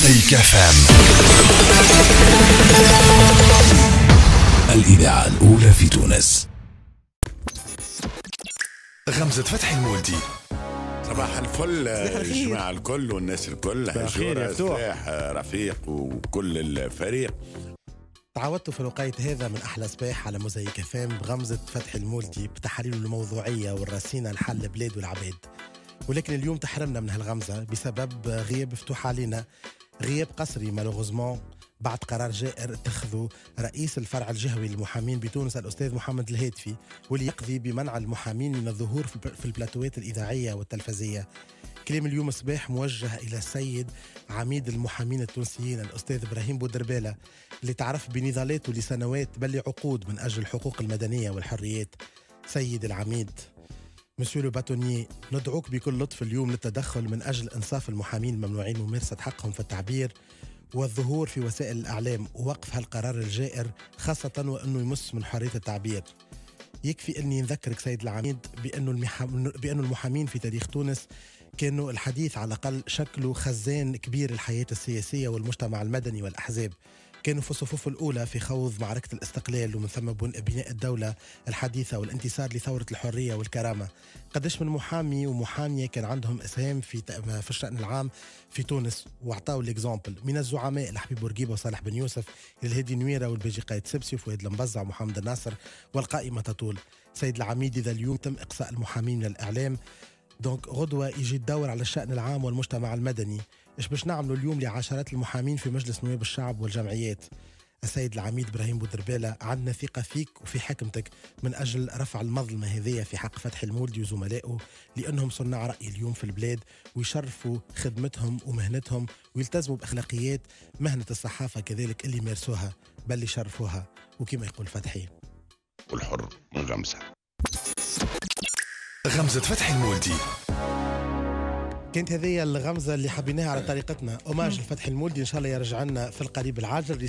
موزايك FM، الإذاعة الأولى في تونس. غمزة فتحي المولدي. صباح الفل الجماعة الكل والناس الكل، هجورة سلاح رفيق وكل الفريق. تعودت في الوقت هذا من أحلى صباح على موزايك FM بغمزة فتحي المولدي بتحاليله الموضوعية والرصينة لحل البلاد والعباد، ولكن اليوم تحرمنا من هالغمزة بسبب غياب مفتوح علينا، غياب قسري مالوغوزمون بعد قرار جائر اتخذه رئيس الفرع الجهوي للمحامين بتونس الأستاذ محمد الهاتفي، واللي يقضي بمنع المحامين من الظهور في البلاتوات الإذاعية والتلفزية. كلام اليوم صباح موجه إلى السيد عميد المحامين التونسيين الأستاذ إبراهيم بودربالة، اللي تعرف بنضالاته لسنوات بل عقود من أجل الحقوق المدنية والحريات. سيد العميد مسيو لو باتوني، ندعوك بكل لطف اليوم للتدخل من أجل إنصاف المحامين الممنوعين ممارسة حقهم في التعبير والظهور في وسائل الإعلام ووقف هالقرار الجائر، خاصة وأنه يمس من حرية التعبير. يكفي أني نذكرك سيد العميد بأنه المحامين في تاريخ تونس كانوا الحديث على الأقل شكلوا خزان كبير الحياة السياسية والمجتمع المدني والأحزاب، كانوا في الصفوف الأولى في خوض معركة الاستقلال ومن ثم بناء الدولة الحديثة والانتصار لثورة الحرية والكرامة. قديش من محامي ومحامية كان عندهم إسهام في الشأن العام في تونس، واعطاوا الإكزامبل من الزعماء الحبيب بورقيبة وصالح بن يوسف إلى الهادي نويرة والبيجي قايد سبسي وفؤاد المبزع ومحمد الناصر، والقائمة تطول. سيد العميد، إذا اليوم تم إقصاء المحامين من الإعلام، دونك غدوة يجي الدور على الشأن العام والمجتمع المدني. إيش باش نعملوا اليوم لعشرات المحامين في مجلس نواب الشعب والجمعيات؟ السيد العميد إبراهيم بودربالة، عندنا ثقة فيك وفي حكمتك من أجل رفع المظلمة هذه في حق فتحي المولدي وزملائه، لأنهم صناع رأي اليوم في البلاد ويشرفوا خدمتهم ومهنتهم ويلتزموا بأخلاقيات مهنة الصحافة كذلك اللي مارسوها بل يشرفوها، وكما يقول فتحي والحر من غمزة. غمزة فتحي المولدي كانت هذه الغمزة اللي حبيناها على طريقتنا، أوماج لفتحي المولدي، إن شاء الله يرجع لنا في القريب العاجل.